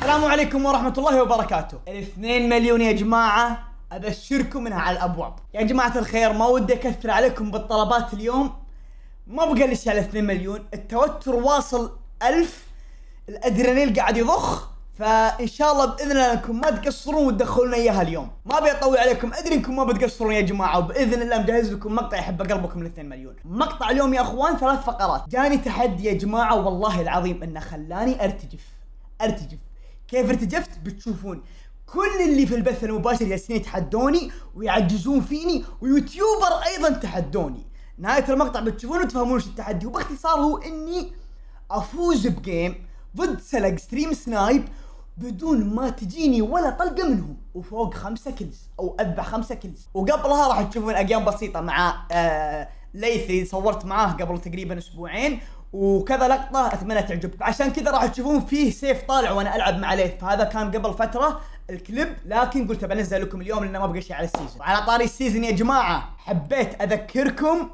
السلام عليكم ورحمة الله وبركاته. 2 مليون يا جماعة، أبشركم منها على الأبواب. يا جماعة الخير، ما ودي أكثر عليكم بالطلبات اليوم، ما بقى لسه على 2 مليون، التوتر واصل 1000، الأدرينالين قاعد يضخ، فإن شاء الله بإذن الله أنكم ما تقصرون وتدخلون إياها اليوم. ما أبي أطول عليكم، أدري أنكم ما بتقصرون يا جماعة، وبإذن الله مجهز لكم مقطع يحب قلبكم ل 2 مليون. مقطع اليوم يا أخوان 3 فقرات. جاني تحدي يا جماعة والله العظيم إنه خلاني أرتجف. كيف ارتجفت بتشوفون. كل اللي في البث المباشر جالسين يتحدوني ويعجزون فيني، ويوتيوبر ايضا تحدوني. نهاية المقطع بتشوفون وتفهمون وش التحدي، وباختصار هو اني افوز بجيم ضد سلق ستريم سنايب بدون ما تجيني ولا طلقة منهم، وفوق 5 كيلز او اذبح 5 كيلز. وقبلها راح تشوفون اجيام بسيطة مع ليثي، صورت معاه قبل تقريبا اسبوعين، وكذا لقطة اتمنى تعجبكم. عشان كذا راح تشوفون فيه سيف طالع وانا العب مع ليث، فهذا كان قبل فترة الكليب، لكن قلت بنزل لكم اليوم لانه ما بقى شيء على السيزون. وعلى طاري السيزون يا جماعة، حبيت اذكركم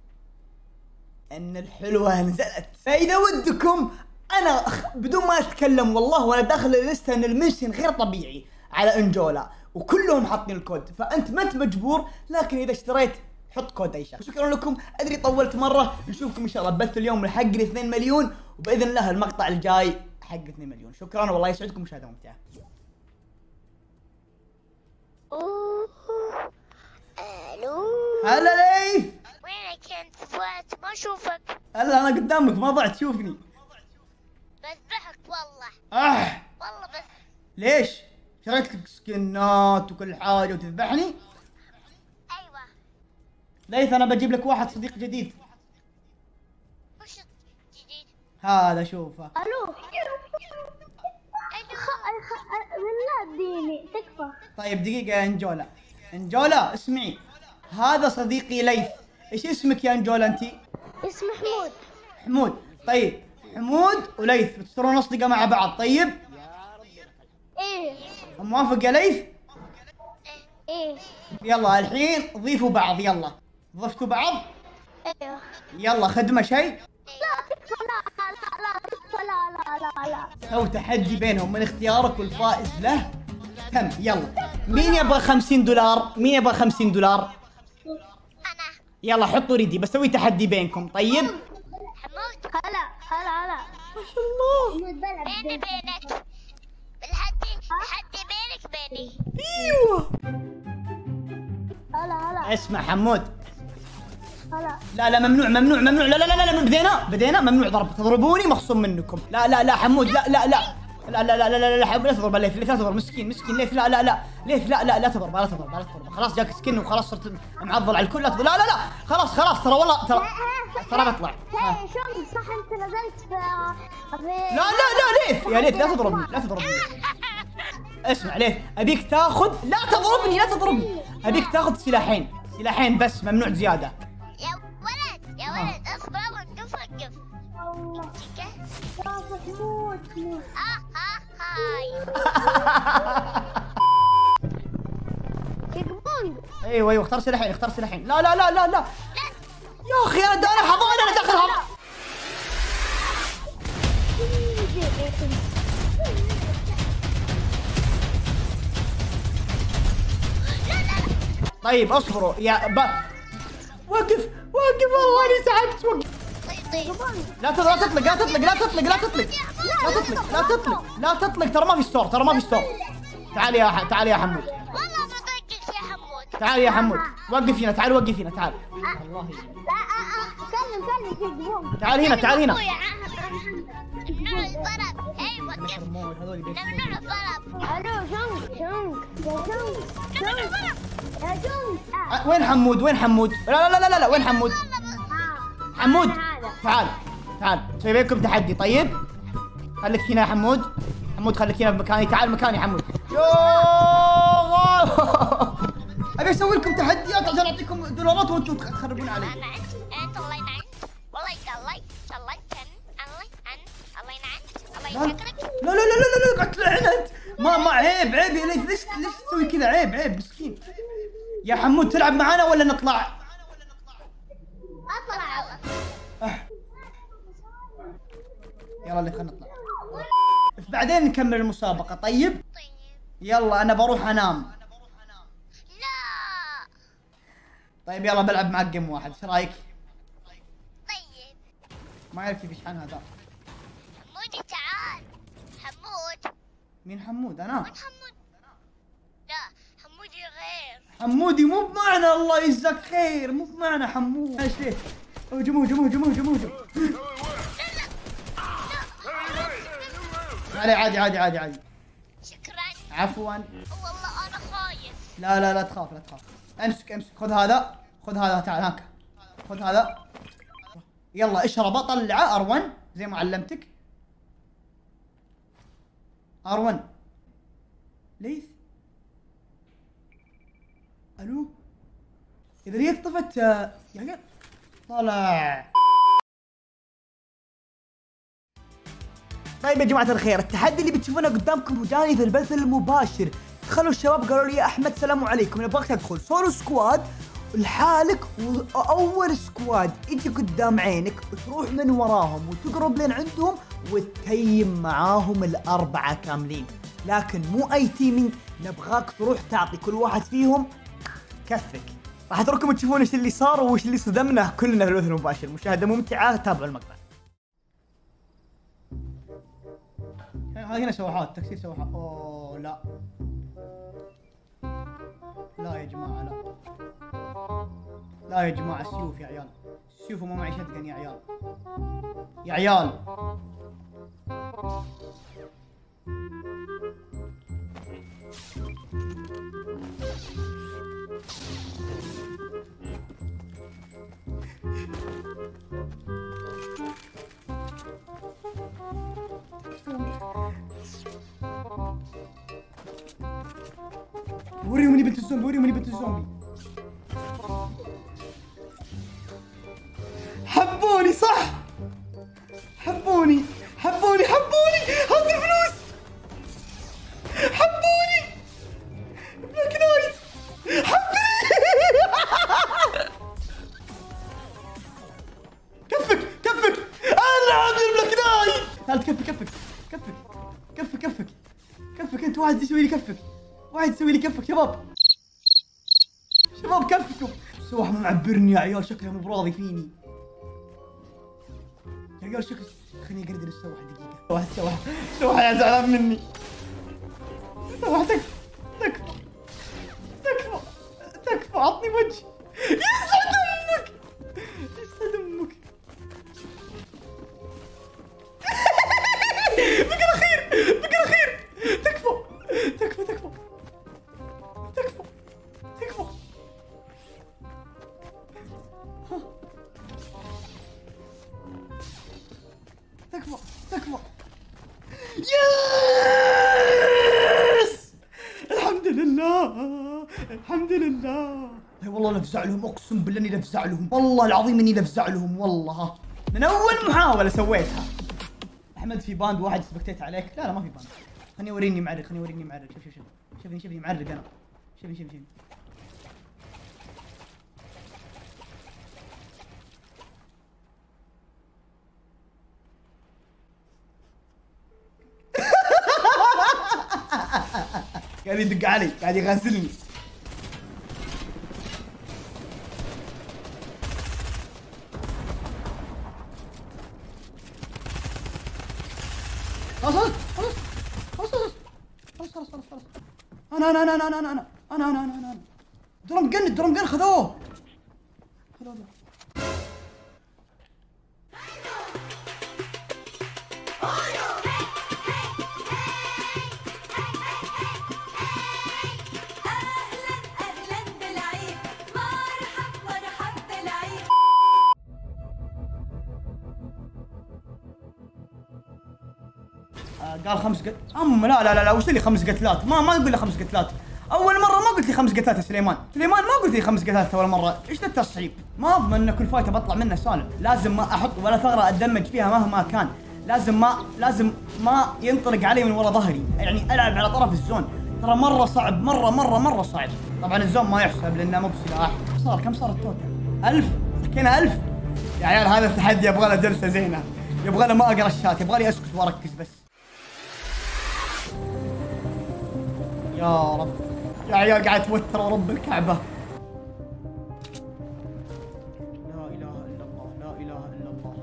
ان الحلوة نزلت، فاذا ودكم انا بدون ما اتكلم والله وانا داخل الليسته ان المنشن غير طبيعي على انجولا، وكلهم حاطين الكود، فانت ما انت مجبور، لكن اذا اشتريت حط كود اي شيء. شكرا لكم، ادري طولت مره، نشوفكم ان شاء الله بث اليوم حق 2 مليون، وباذن الله المقطع الجاي حق 2 مليون. شكرا والله يسعدكم، مشاهده ممتعه. الو، هلا ليث، وينك انت؟ فات ما اشوفك. هلا انا قدامك، ما ضعت تشوفني. بذبحك والله. والله بس ليش؟ شريت لك سكنات وكل حاجه وتذبحني؟ ايوه. ليث انا بجيب لك واحد صديق جديد. وش جديد؟ هذا شوفه. الو بالله اديني تكفى. طيب دقيقه يا انجولا اسمعي، هذا صديقي ليث. ايش اسمك يا انجولا انتي؟ اسمي حمود. طيب حمود وليث بتصيرون اصدقاء مع بعض، طيب؟ ايه موافق يا ليث؟ ايه يلا الحين ضيفوا بعض، يلا ضفتوا بعض؟ ايوه. يلا خدمة شيء؟ لا تكفى، لا تكفى، لا سووا تحدي بينهم من اختيارك، والفائز له كم؟ يلا مين يبغى 50 دولار؟ مين يبغى 50 دولار؟ انا. يلا حطوا ريدي، بسوي تحدي بينكم، طيب؟ حمود. هلا ما شاء الله. بيني بينك الحدي بينك بيني. ايوه. هلا اسمع حمود، هلا. لا ممنوع، لا بدينا ممنوع ضرب، تضربوني مخصوم منكم. لا حمود، لا حمود لا تضرب ليث، لا تضرب، مسكين ليث، لا ليث، لا تضرب، خلاص جاك سكن وخلاص صرت معضل على الكل، لا تضرب، لا خلاص ترى والله ترى بطلع. شلون صح انت نزلت في لا ليث، يا ليث لا تضربني. اسمع ليث، ابيك تاخذ، لا تضربني، ابيك تاخذ سلاحين بس، ممنوع زياده. يا ولد اصبر، وقف. الله راسك موت. هاي. يقبون. ايوه اختار سلاحين. لا يا اخي انا داخل حضانه. طيب اصبروا وقف والله اني سحبت. وقف. طيب. لا تطلق، ترى ما في ستور. تعال يا حمود. والله ما طقك يا حمود. تعال يا حمود، وقف هنا، تعال. والله كلم يقبون. تعال هنا. ممنوع الضرب. ايوه ممنوع الضرب. الو جونج يا جونج. وين حمود؟ لا وين حمود؟ حمود تعال سوي بينكم تحدي، طيب؟ خليك هنا يا حمود، خليك هنا بمكاني، تعال مكاني حمود. ابي اسوي لكم تحديات عشان اعطيكم دولارات وانتم تخربون علي. انت الله ينعم، والله الله يشكرك. لا قعدت لعنت. ما عيب يا ليث، ليش تسوي كذا؟ عيب مسكين. يا حمود تلعب معانا ولا نطلع؟ اطلع. يلا اللي خلينا نطلع. بعدين نكمل المسابقة. طيب طيب. يلا انا بروح انام. لا. طيب يلا بلعب معك جيم واحد، ايش رايك؟ طيب. ما يعرف كيف يشحن هذا. حمودي تعال. حمود. مين حمود؟ انا؟ وين حمود؟ لا حمودي غير. حمودي مو بمعنى الله يجزاك خير، مو بمعنى حمود. ايش ليه؟ هجوم هجوم هجوم هجوم هجوم. عادي عادي عادي عادي. شكرا. عفوا. والله انا خايف. لا لا لا تخاف لا تخاف. امسك امسك، خذ هذا خذ هذا، تعال هاك خذ هذا. يلا اشربه، طلعه R1 زي ما علمتك. R1 ليث. الو اذا هي طفت يا عيال طلع. طيب يا جماعة الخير، التحدي اللي بتشوفونه قدامكم جاني في البث المباشر. دخلوا الشباب قالوا لي يا احمد السلام عليكم نبغاك تدخل سولو سكواد لحالك، واول سكواد يجي قدام عينك وتروح من وراهم وتقرب لين عندهم وتتيم معاهم الاربعة كاملين، لكن مو اي تيمينج، نبغاك تروح تعطي كل واحد فيهم كفك. راح اترككم تشوفون ايش اللي صار وايش اللي صدمنا كلنا في البث المباشر. مشاهدة ممتعة، تابعوا المقطع. هنا سواحات تكسير سواحات. اوه لا لا يا جماعة، لا يا جماعة، السيوف يا عيال، السيوف وما معي شتقن يا عيال، يا عيال. وريهم اني بنت الزومبي، وريهم اني بنت الزومبي. حبوني صح؟ حبوني حبوني حبوني، هات الفلوس. حبوني بلاك نايت، حبوني. كفك كفك، انا عامل بلاك نايت. تعال كفك كفك كفك كفك كفك كفك، انت واحد يسوي لي كفك، واحد يسوي لي كفك. شباب شباب كفكم. سواح معبرني يا عيال، شكله مو براضي فيني يا عيال. شكل خليني اقردر السواح دقيقة. سواح يا زعلان مني. سواح تكفى تكفى تكفى تكفى، عطني وجه. يسعد امك يسعد امك. بقى الاخير بقى الاخير. تكفى تكفى تكفى تكفى تكفى. تكفى تكفى. يس الحمد لله الحمد لله. اي والله لفزع لهم، اقسم بالله اني لفزع لهم، والله العظيم اني لفزع لهم والله. من اول محاولة سويتها. احمد في باند واحد سبكتيت عليك. لا لا ما في باند. خليني اوريني معرق، خليني اوريني معرق. شوف شوف شوف شوفني شوفني معرق انا. شوفني شوفني شوفني. قاعد يدق علي، قاعد يغازلني. خلاص خلاص خلاص خلاص خلاص خلاص خلاص. انا درم جن خذوه. قال 5 قتلات. لا لا لا وش اللي 5 قتلات؟ ما تقول لي 5 قتلات. اول مره ما قلت لي 5 قتلات يا سليمان ما قلت لي 5 قتلات اول مره. ايش ذا التصعيب؟ ما اضمن ان كل فايته بطلع منه سالم. لازم ما احط ولا ثغره اتدمج فيها مهما كان. لازم ما ينطلق علي من ورا ظهري، يعني العب على طرف الزون. ترى مره صعب، مره صعب. طبعا الزون ما يحسب لانه مو بسلاح. كم صار التوتال؟ 1000. سكينا 1000 يا عيال. هذا التحدي يبغى له جلسه زينه، يبغى له ما اقرا الشات، يبغى لي اسكت واركز بس. يا رب يا عيال قاعد توتر ورب الكعبة. لا إله إلا الله لا إله إلا الله.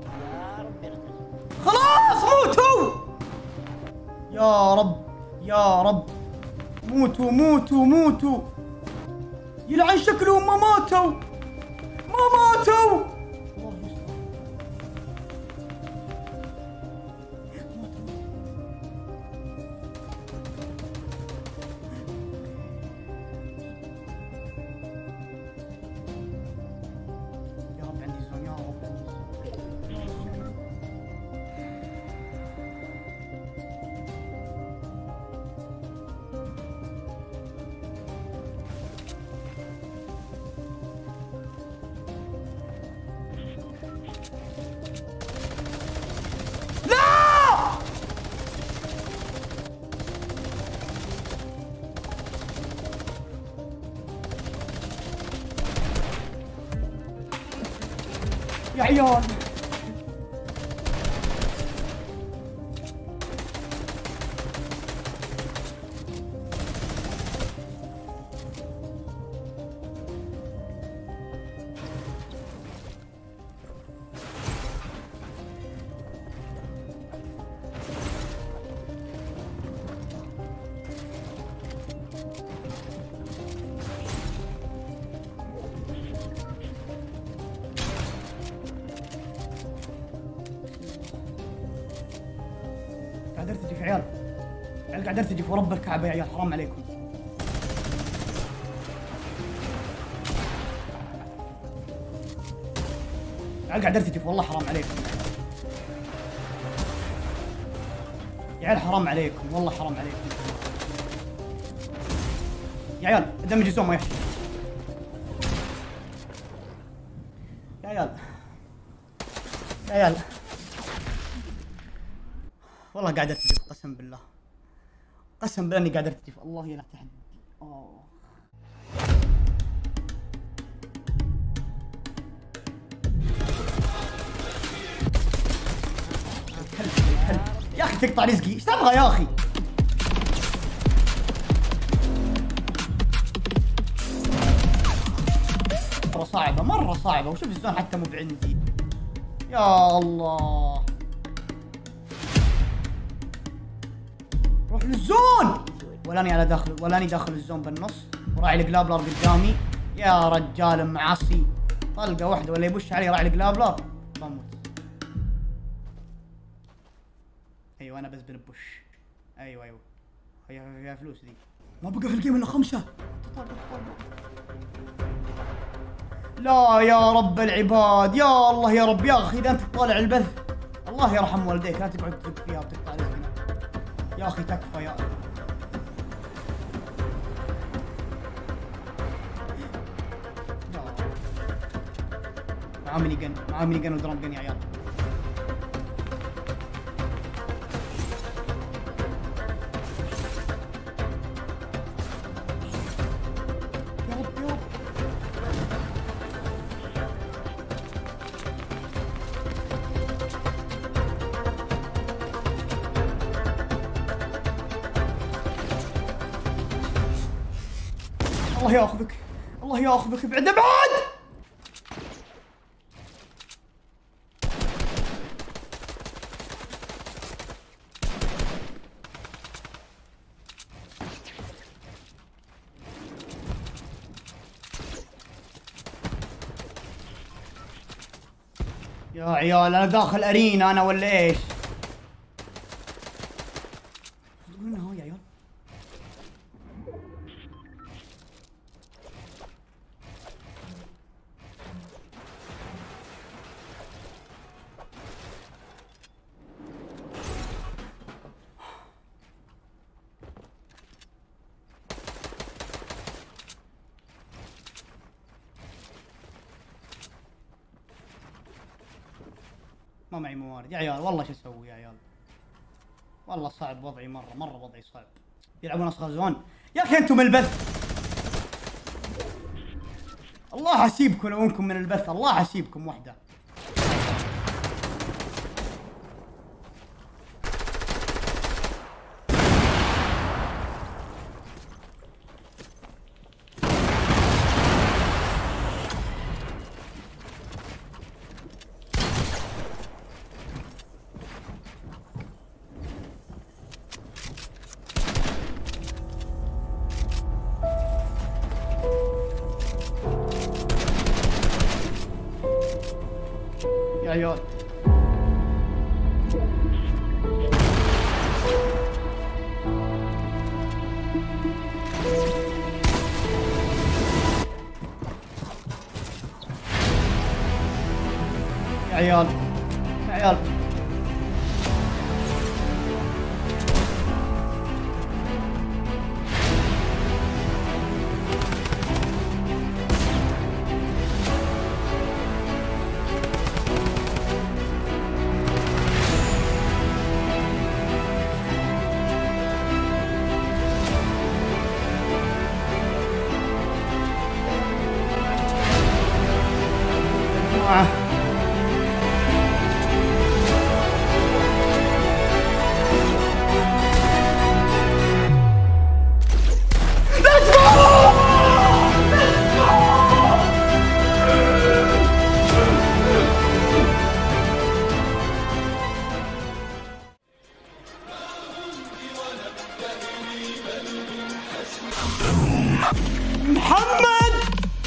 خلاص موتوا يا رب يا رب. موتوا موتوا موتوا. يلعن شكلهم ما ماتوا ما ماتوا. يا رب عندي زون يا رب. يا عيال قاعد ارتجف عيال. عيال قاعد ارتجف ورب الكعبة يا عيال حرام عليكم. عيال قاعد ارتجف والله حرام عليكم. يا عيال حرام عليكم والله حرام عليكم. يا عيال دمج الزوم ما يحشي. يا عيال يا عيال والله قاعد ارتجف قسم بالله. قسم بالله اني قاعد ارتجف. الله يلا تحدي. الكلب يا اخي تقطع رزقي. ايش تبغى يا اخي؟ مرة صعبة مرة صعبة. وشوف الزون حتى مو بعندي. يا الله روح للزون. ولاني على داخل ولاني داخل الزون بالنص وراعي الجلابلر قدامي. يا رجال معصي طلقة واحدة ولا يبش علي راعي الجلابلر بموت. ايوه انا بس بنبش. ايوه هي فلوس دي. ما بقى في الجيم الا 5. لا يا رب العباد يا الله يا رب يا اخي اذا انت تطالع البث الله يرحم والديك لا تقعد تزق فيها وتقطع رزقنا يا اخي. تكفى يا اخي. معاه ميني جن معاه ميني جن ودرام جن يا عيال. يا رب يا رب. الله ياخذك الله ياخذك. ابعد ابعد. يا عيال انا داخل ارينا انا ولا ايش؟ تقولون هو يا عيال. ما معي موارد يا عيال والله شو اسوي يا عيال. والله صعب وضعي مرة وضعي صعب. يلعبون اصغر زون يا اخي انتم البث. الله حسيبكم لو انكم من البث. الله حسيبكم وحده. عيال. يا عيال يا عيال. محمد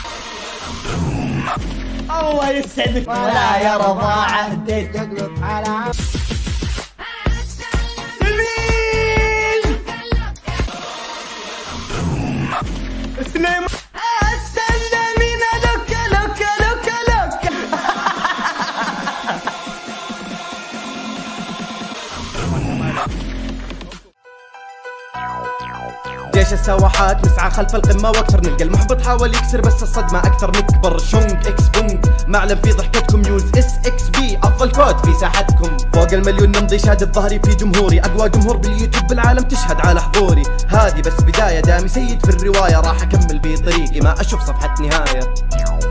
الله يسعدك. ولا يا رضاعة اهديت تقلب على سليم السلمين لك لك لك لك. جيش السواحات نسعى خلف القمة واكثر، نلقى المحبط حاول يكسر بس الصدمة اكثر، نكبر شونج اكس بونج معلم في ضحكتكم، يوز اس اكس بي افضل كود في ساحتكم، فوق المليون نمضي شهادة ظهري في جمهوري، اقوى جمهور باليوتيوب بالعالم تشهد على حضوري، هذه بس بداية دامي سيد في الرواية، راح اكمل في طريقي ما اشوف صفحة نهاية.